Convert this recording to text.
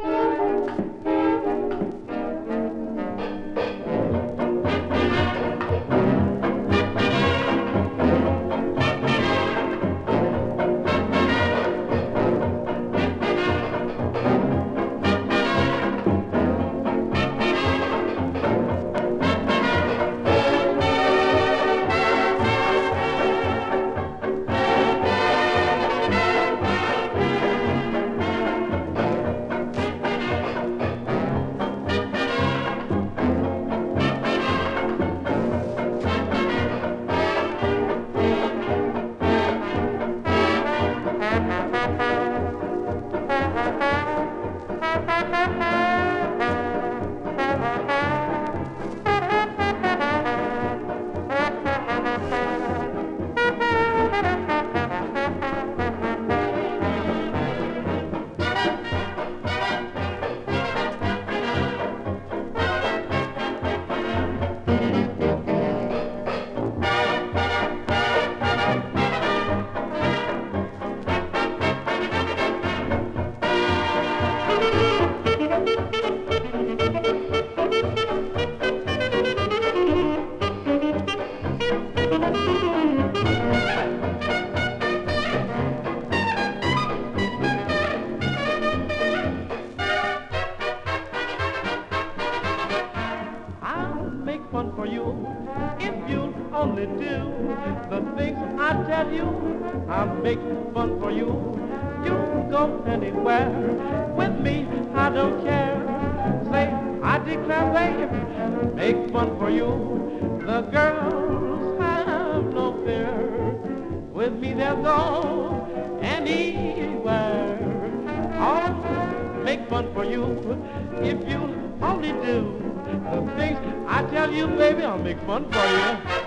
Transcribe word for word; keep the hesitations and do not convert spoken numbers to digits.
Make fun for you if you only do the things I tell you. I'll make fun for you. You can go anywhere with me, I don't care. Say, I declare, babe, make fun for you. The girls have no fear. With me they'll go anywhere. Oh, make fun for you if you only do the things I tell you, baby. I'll make fun for you.